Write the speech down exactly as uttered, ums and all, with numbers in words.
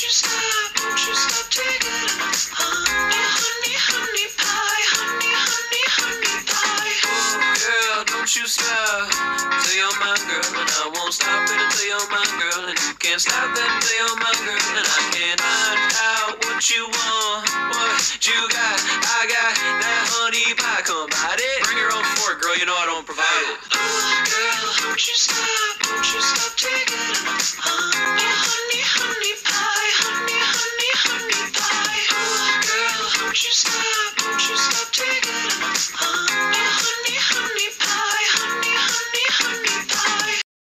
you stop, don't you stop taking it. Honey, honey, honey pie, honey, honey, honey pie. Oh, girl, don't you stop till you're my girl, and I won't stop it until you're my girl, and you can't stop that until you're my girl, and I can't find out what you want, what you got. I got that honey pie, come bite it. Bring your own fork, girl, you know I don't provide it. Oh, girl, don't you